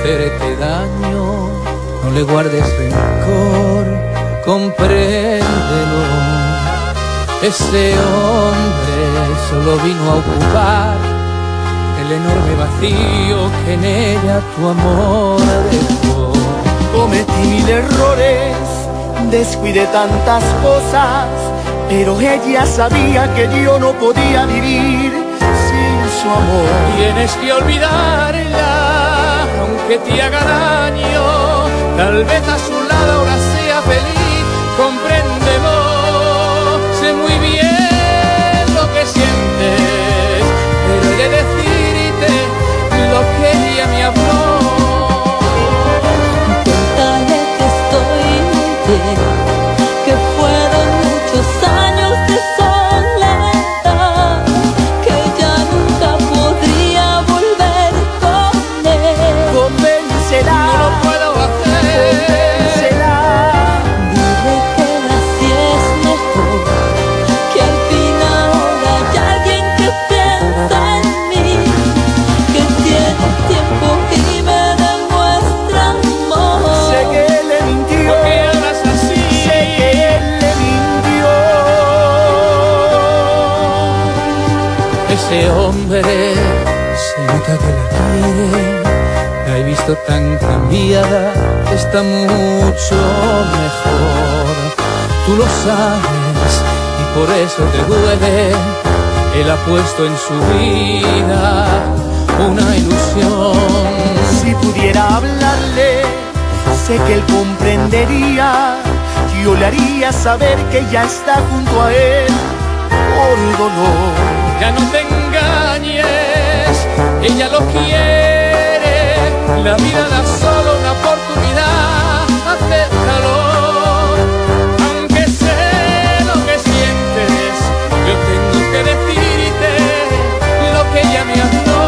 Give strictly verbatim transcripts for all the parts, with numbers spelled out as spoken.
hacerte daño, no le guardes rencor, compréndelo. Ese hombre solo vino a ocupar el enorme vacío que en ella tu amor dejó. Cometí mil errores, descuidé tantas cosas, pero ella sabía que yo no podía vivir sin su amor. Tienes que olvidarla, aunque te haga daño, tal vez a su lado ahora sea feliz, compréndelo. Sé muy bien lo que sientes, pero he de decirte lo que ella me habló. Cuéntale que estoy bien, que fueron muchos años de soledad, que ya nunca podría volver con él. Convéncela, No lo puedo hacer. convéncela. Dile que así es mejor, que al fin ahora hay alguien que piensa en mí, que tiene tiempo y me demuestra amor. Sé que él le mintió, ¿Por qué hablas así? sé que él le mintió. Ese hombre se nota que la quiere, la he visto tan cambiada, está mucho mejor. Tú lo sabes y por eso te duele. Él ha puesto en su vida una ilusión. Si pudiera hablarle, sé que él comprendería. Yo le haría saber que ya está junto a él por dolor. Ya no te engañes, ella lo quiere, la vida da solo una oportunidad, acéptalo. Aunque sé lo que sientes, yo tengo que decirte lo que ella me habló.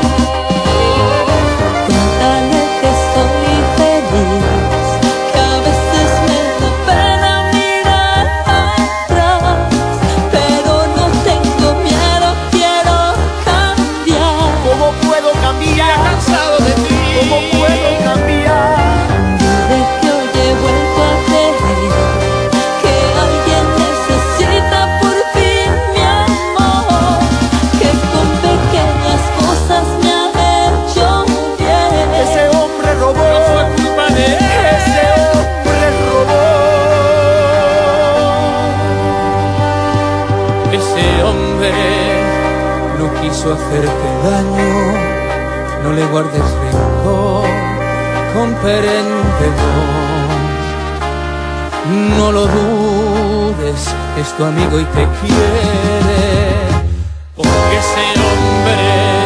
Cuéntale que soy feliz, que a veces me da pena mirar atrás, pero no tengo miedo, quiero cambiar. ¿Cómo puedo Ya cambiar? cansado de ti. ¿Cómo puedo cambiar? Dile que hoy he vuelto a creer, que alguien necesita por fin mi amor, que con pequeñas cosas me ha hecho bien. Ese hombre robó, No fue culpa de él. ese hombre robó. Ese hombre no quiso hacerte daño, no le guardes rencor, compréndelo. No lo dudes, es tu amigo y te quiere, porque ese hombre